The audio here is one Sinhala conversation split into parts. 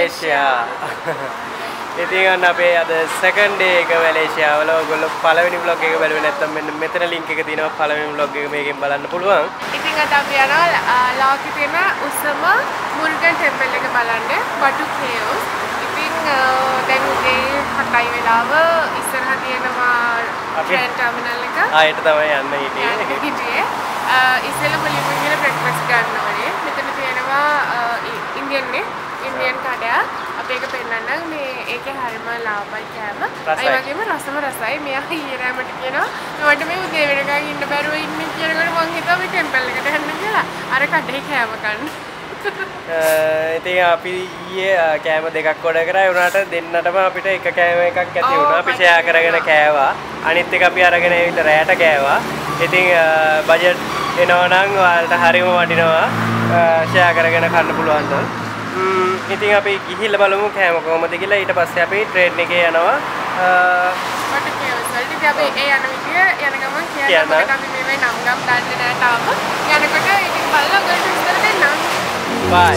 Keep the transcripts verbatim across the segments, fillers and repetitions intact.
Malaysia. ඉතින් අන්න අපේ අද second day එක Malaysia වල ඔයගොල්ලෝ පළවෙනි vlog එක බලුවේ නැත්නම් මෙන්න මෙතන link එක තියෙනවා පළවෙනි vlog එක මේකෙන් බලන්න පුළුවන්. ඉතින් අද අපි යනවා ලාකේ තියෙන උසම මුල්ගන් ටෙම්පල් එක බලන්න Batu Caves. ඉතින් දැන් උදේ හතයි වෙලාව ඉස්සරහ තියෙනවා train terminal එක. ආයෙත් තමයි යන්න හිටියේ. හිටියේ. ඉස්සෙල්ලා මුලින්ම ගිහලා breakfast ගන්න ඕනේ. මෙතන තියෙනවා ඉන්දියන් නේ ඉන්දියන් කඩයක්. අපි ඒක පෙන්නන්නම් මේ ඒකේ හරිම ලාභයි කෑම. ඒ වගේම රසම රසයි. මෙයා ඊරෑමට කියනවා මට මේ උදේ වෙනකන් ඉන්න බැරුව ඉන්නේ කියනකොට මං හිතුවා මේ ටෙම්පල් එකට යන්න කියලා. අර කඩේ කෑම කන්න. ඉතින් අපි ඊයේ කෑම දෙකක් ඕඩර් කරා. ඒ උනාට දෙන්නටම අපිට එක කෑම එකක් ඇති වුණා. අපි ෂෙයා කරගෙන කෑවා. අනිත් එක අපි අරගෙන ඇවිල්ලා රැයට කෑවා. ඉතින් බජට් එනවා නම් ඔයාලට හරියම වටිනවා ෂෙයා කරගෙන කන්න පුළුවන් නම්. ඉතින් අපි ගිහිල්ලා බලමු කෑම කොහමද කියලා. ඊට පස්සේ අපි ට්‍රේන් එකේ යනවා Batu Caves වලට. ඉතින් අපි ඒ යන විදිය යන ගමන් කියන්න මොකද අපි මේ නම් ගම් දන්නේ නැහැ තාම. යනකොට ඉතින් බලලා ඔයගොල්ලෝ විස්තර දෙන්නම්. Bye.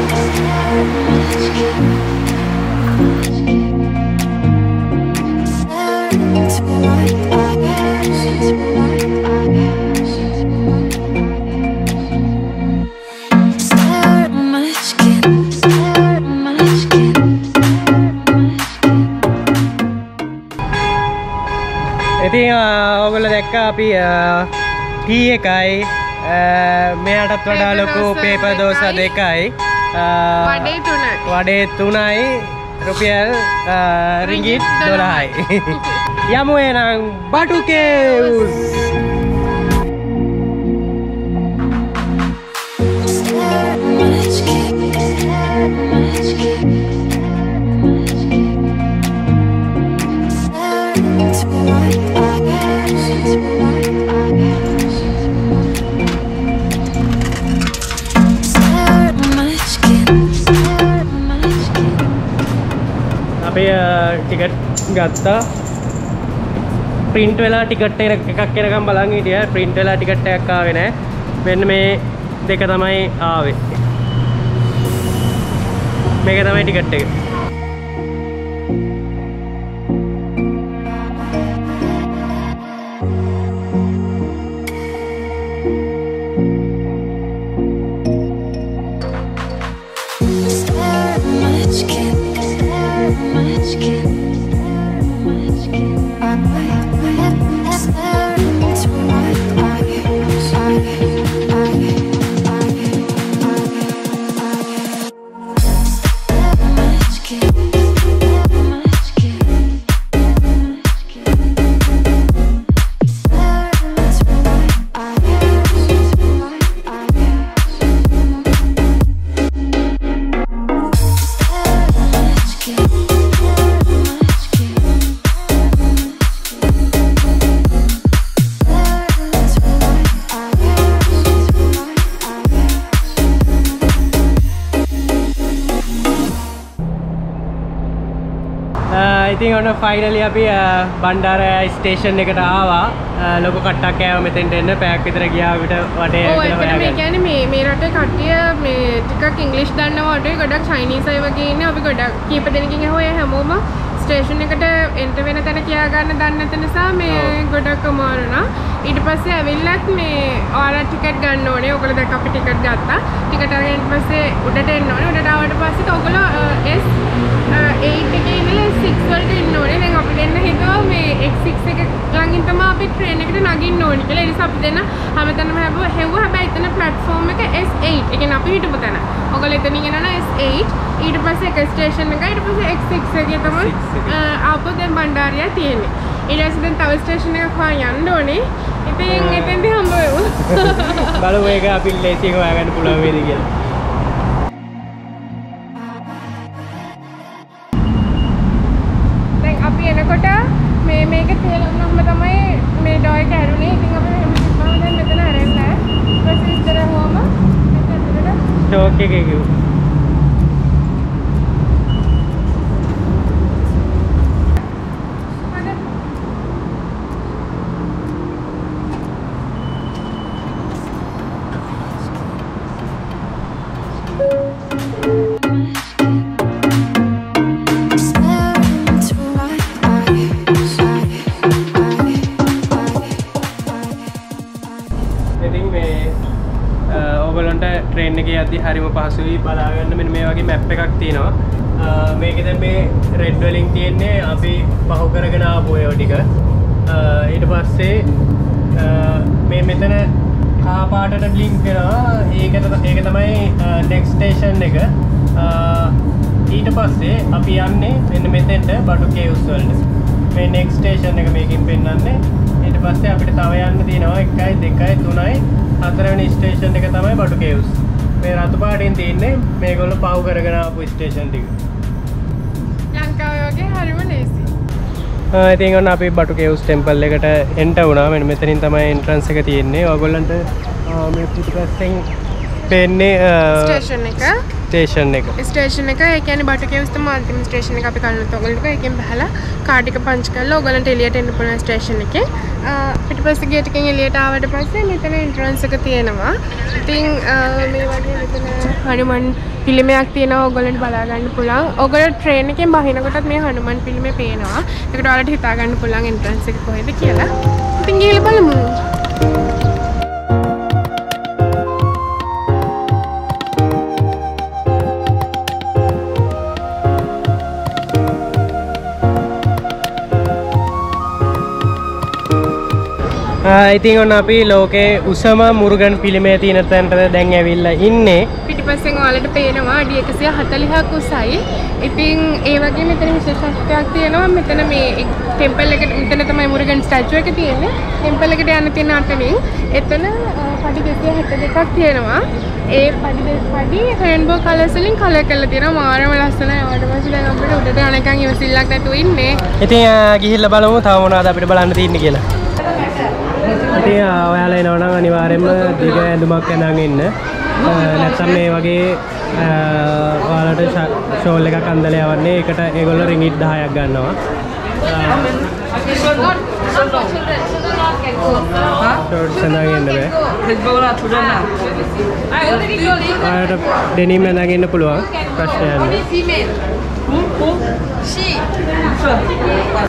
ඉතින් ඔයගොල්ලෝ දැක්කා අපි ටී එකයි මෙයාටත් වඩා ලොකු පේපර් දෝසා දෙකයි වඩේ තුනයි වඩේ තුනයි රුපියල් රින්ගිට් දොළහයි. යමු එහෙනම් Batu Caves. අපි ටිකට් ගත්තා. ප්‍රින්ට් වෙලා ටිකට් එකක් එනකම් බලන් හිටියා. ප්‍රින්ට් වෙලා ටිකට් එකක් ආවේ නැහැ. මෙන්න මේ දෙක තමයි ආවේ. මේක තමයි ටිකට් එක. ඉතින් ඔන්න ෆයිනලි අපි බණ්ඩාර ස්ටේෂන් එකට ආවා. ලොකු කට්ටක් කෑවා මෙතෙන්ට එන්න. පැයක් විතර ගියා අපිට වටේ ඇවිල්ලා හොයාගන්න. මේ කියන්නේ මේ මේ රටේ කට්ටිය මේ ටිකක් ඉංග්‍රීසි දන්නවා වටේ ගොඩක් චයිනීස් අය වගේ ඉන්නේ. අපි ගොඩක් කීප දෙනෙක්ගෙන් ඇහුවා හැමෝම ස්ටේෂන් එකට එන්ටර් වෙන තැන කියා ගන්න දන්නේ නැති නිසා මේ ගොඩක් අමාරු නා. ඊට පස්සේ ඇවිල්ලත් මේ ඔයාලා ටිකට් ගන්න ඕනේ. ඔයගොල්ලෝ දැන් අපි ටිකට් ගත්තා. ටිකට් අරගෙන ඊට පස්සේ උඩට එන්න ඕනේ. උඩට ආවට පස්සේ ඔයගොල්ලෝ S eight එකේ ඉඳලා S six වලට එන්න ඕනේ. දැන් අපි දෙන්න හිතුවා මේ X six එක ළඟින් තමයි අපි ට්‍රේන් එකට නගින්න ඕනේ කියලා. ඒ නිසා අපි දෙන්න හැමතැනම හැබුවා. හෙව්වා හැබැයි එතන ප්ලැට්ෆෝම් එක S eight. ඒ කියන්නේ අපි හිටපු තැන. ඔයගොල්ලෝ එතනින් එනවා S eight. ඊට පස්සේ එක ස්ටේෂන් එකයි ඊට පස්සේ X six එකේ තමයි ආපහු දැන් බණ්ඩාරිය තියෙන්නේ. ඊට පස්සේ දැන් තව ස්ටේෂන් එකක් හොයන් යන්න ඕනේ. ඉතින් එතෙන්දී හම්බ වෙමු. බලමු ඒක අපි ලේසියෙන් හොයාගන්න පුළුවන් වේද කියලා. දැන් අපි එනකොට මේ මේක තේරුම්නම තමයි මේ ඩෝර් එක ඇරුනේ. ඉතින් අපි මෙහෙම තිබ්බම දැන් මෙතන ඇරෙන්නේ නැහැ. ඊට පස්සේ ඉතර හොම මෙතන ස්ටෝක් එකේ කිව්වා. ට්‍රේන් එකේ යද්දි හරිම පහසුයි බලා ගන්න මෙන්න මේ වගේ මැප් එකක් තියෙනවා. මේකේ දැන් මේ රෙඩ් වලින් තියෙන්නේ අපි පහු කරගෙන ආපු ඒවා ටික. ඊට පස්සේ මේ මෙතන කහ පාටට බ්ලින්ක් වෙනවා. ඒක ඒක තමයි නෙක්ස්ට් ස්ටේෂන් එක. ඊට පස්සේ අපි යන්නේ මෙන්න මෙතෙන්ට බටු කේව්ස් වලට. මේ නෙක්ස්ට් ස්ටේෂන් එක මේකෙන් පෙන්නන්නේ. ඊට පස්සේ අපිට තව යන්න තියෙනවා එකයි දෙකයි තුනයි හතරවෙනි ස්ටේෂන් එක තමයි බටු කේව්ස්. මේ රතු පාටින් තියෙන්නේ මේගොල්ලෝ පහු කරගෙන ආපු ස්ටේෂන් ටික. ලංකාවේ වගේ හරිම ලේසි. ආ ඉතින් ඔන්න අපි බටු කේව්ස් ටෙම්පල් එකට එන්ටර් වුණා. මෙන්න මෙතනින් තමයි එන්ට්‍රන්ස් එක තියෙන්නේ. ඔයගොල්ලන්ට මේ පිටිපස්සෙන් පෙන්නේ ස්ටේෂන් එක. ස්ටේෂන් එක. ස්ටේෂන් එක ඒ කියන්නේ බටු කේව්ස් තමයි අන්තිම ස්ටේෂන් එක අපි කලින් ඔයගොල්ලන්ට එකෙන් බහලා කාඩ් එක පංච් කරලා ඔයගොල්ලන්ට එළියට එන්න පුළුවන් ස්ටේෂන් එකේ. පිටිපස්සේ ගේට් එකෙන් එළියට ආවට පස්සේ මෙතන එන්ට්‍රන්ස් එක තියෙනවා. ඉතින් මේ වගේ මෙතන හනුමන් පිළිමයක් තියෙනවා ඔයගොල්ලන්ට බලා ගන්න පුළුවන්. ඔයගොල්ලෝ ට්‍රේන් එකෙන් බහිනකොටත් මේ හනුමන් පිළිමය පේනවා. ඒකට ඔයාලට හිතා ගන්න පුළුවන් එන්ට්‍රන්ස් එක කොහෙද කියලා. ඉතින් ගිහලා බලමු. ඉතින් ඔන්න අපි ලෝකේ උසම මුරුගන් පිළිමය තියෙන තැනට දැන් ඇවිල්ලා ඉන්නේ. පිටිපස්සෙන් ඔයාලට පේනවා අඩි එකසිය හතළිහක් උසයි. ඉතින් ඒ වගේ මෙතන විශේෂත්වයක් තියෙනවා. මෙතන මේ ටෙම්පල් එකට මෙතන තමයි මුරුගන් ස්ටැචු එක තියෙන්නේ. ටෙම්පල් එකට යන්න තියෙන අතනින් එතන පඩි දෙකේ හැට දෙකක් තියෙනවා. ඒ පඩි පඩි රේන්බෝ කලර්ස් වලින් කලර් කරලා තියෙනවා. මාරම ලස්සනයි. ඊට පස්සේ දැන් අපිට උඩට යනකම් ඉවසිල්ලක් නැතුව ඉන්නේ. ඉතින් ගිහිල්ලා බලමු තව මොනවද අපිට බලන්න තියෙන්නේ කියලා. ඉතින් ඔයාලා එනවා නම් අනිවාර්යයෙන්ම දිග ඇඳුමක් ඇඳන් ඉන්න. නැත්නම් මේ වගේ ඔයාලට ෂෝල් එකක් අන්දලා යවන්නේ. ඒකට ඒගොල්ලෝ රින්ගිට් දහයක් ගන්නවා. ෂෝට්ස් ඇඳන් ඉන්න බෑ. ඔයාලට ඩෙනිම් ඇඳන් ඉන්න පුළුවන්. ප්‍රශ්නයක් නෑ.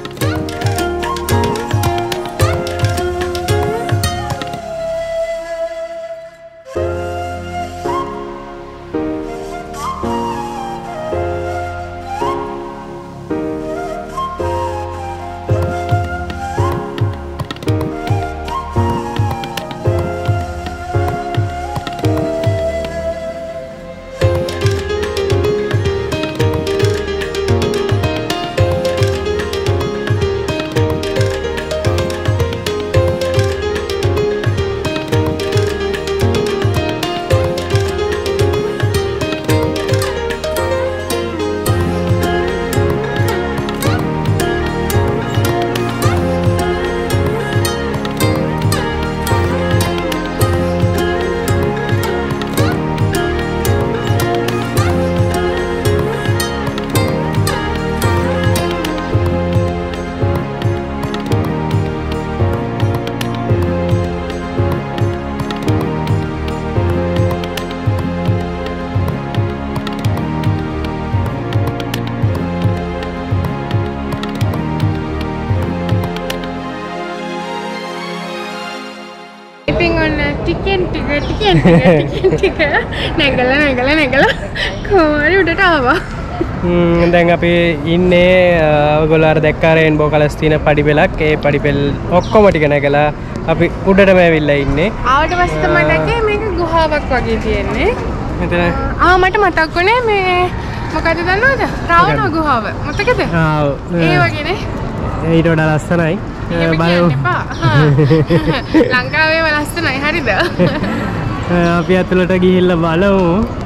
ටිකෙන් ටික ටිකෙන් ටික ටික නැගලා නැගලා නැගලා කොහොමද උඩට ආවා. හ්ම් දැන් අපි ඉන්නේ ඔයගොල්ලෝ අර දැක්කා රේන්බෝ කලර්ස් තියෙන පඩි පෙලක්. ඒ පඩි පෙල් ඔක්කොම ටික නැගලා අපි උඩටම ඇවිල්ලා ඉන්නේ. ආවට පස්සේ තමයි දැක්කේ මේක ගුහාවක් වගේ තියෙන්නේ. මෙතන ආ මට මතක් වුණේ මේ මොකද දන්නවද? රාවණ ගුහාව. මතකද? ආ ඒ වගේනේ. ඊට වඩා ලස්සනයි. බලමු. ලංකාවේම ලස්සනයි හරිද? අපි ඇතුළට ගිහිල්ලා බලමු.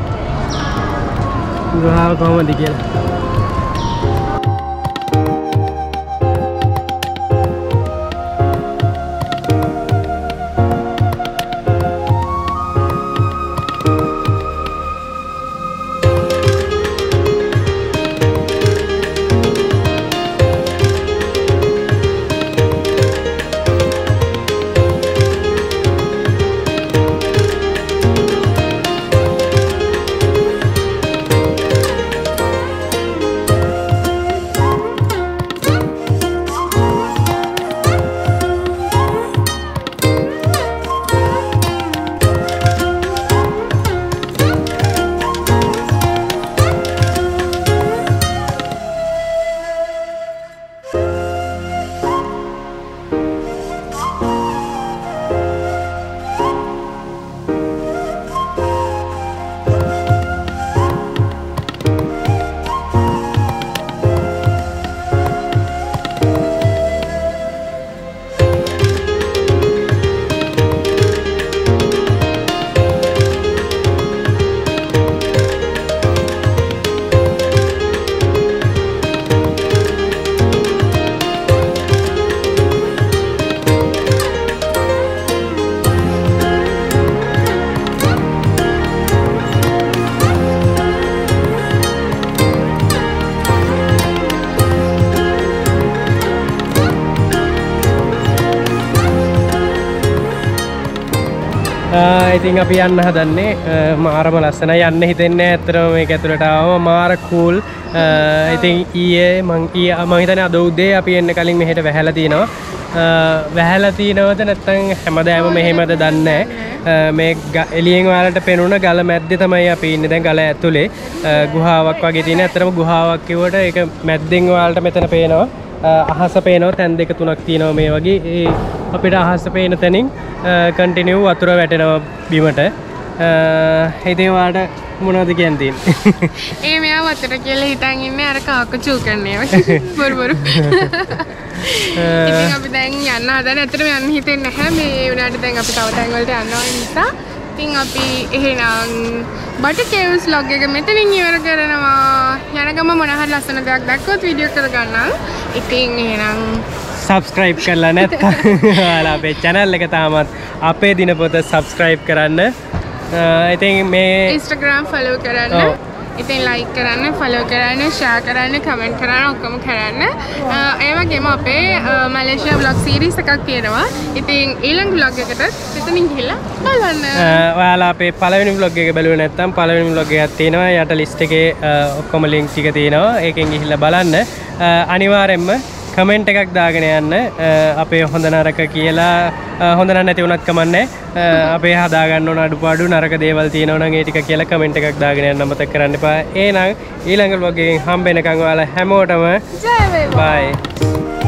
ගුහාව කොහොමද කියලා. ඉතින් අපි යන්න හදන්නේ මාරම ලස්සනයි යන්න හිතෙන්නේ ඇත්තටම මේක ඇතුළට ආවම මාර කූල්. ඉතින් ඊයේ මං ඊයේ මං හිතන්නේ අද උදේ අපි එන්න කලින් මෙහෙට වැහැලා තිනවා. වැහැලා තිනවද නැත්නම් හැමදාම මෙහෙමද දන්නේ නැහැ. මේ එළියෙන් ඔයාලට පෙනුන ගල මැද්දේ තමයි අපි ඉන්නේ. දැන් ගල ඇතුලේ ගුහාවක් වගේ තියෙන. ඇත්තටම ගුහාවක් කිව්වට ඒක මැද්දෙන් ඔයාලට මෙතන පේනවා. අහස පේනවා තැන් දෙක තුනක් තියෙනවා මේ වගේ. ඒ අපිට අහස පේන තැනින් කන්ටිනියු වතුර වැටෙනවා බිමට. ඉතින් ඔයාලට මොනවද කියන්න තියෙන්නේ? ඒ මෙයා වතුර කියලා හිතන් ඉන්නේ අර කාක චූ කරන්නේ. බොරු බොරු. ඉතින් අපි දැන් යන්න හදන. ඇත්තටම යන්න හිතෙන්නේ නැහැ. මේ උනාට දැන් අපි තව තැන් වලට යනවා නිසා. ඉතින් අපි එහෙනම් බටු කේව්ස් vlog එක මෙතනින් ඉවර කරනවා. යන ගම මොන හරි ලස්සන දෙයක් දැක්කොත් වීඩියෝ කරගන්නම්. ඉතින් එහෙනම් subscribe කරලා නැත්නම් ඔයාලා අපේ channel එක තාමත් අපේ දිනපොත subscribe කරන්න. ඉතින් මේ Instagram follow කරන්න. ඉතින් like කරන්න, follow කරන්න, share කරන්න, comment කරන්න, ඔක්කොම කරන්න. ඒ වගේම අපේ Malaysia vlog series එකක් තියෙනවා. ඉතින් ඊළඟ vlog එකට මෙතනින් ගිහලා බලන්න. ඔයාලා අපේ පළවෙනි vlog එක බැලුවේ නැත්නම් පළවෙනි vlog එකක් තියෙනවා. යට list එකේ ඔක්කොම link ටික තියෙනවා. ඒකෙන් ගිහිල්ලා බලන්න. අනිවාර්යෙන්ම කමෙන්ට් එකක් දාගෙන යන්න. අපේ හොඳ නරක කියලා හොඳ නැති වුණත් කමන්නේ. අපේ හදාගන්න ඕන අඩුපාඩු නරක දේවල් තියෙනවා නම් ඒ ටික කියලා කමෙන්ට් එකක් දාගෙන යන්න අමතක කරන්න එපා. එහෙනම් ඊළඟ vlog එකෙන් හම්බ වෙනකන් ඔයාලා හැමෝටම ජය වේවා. bye.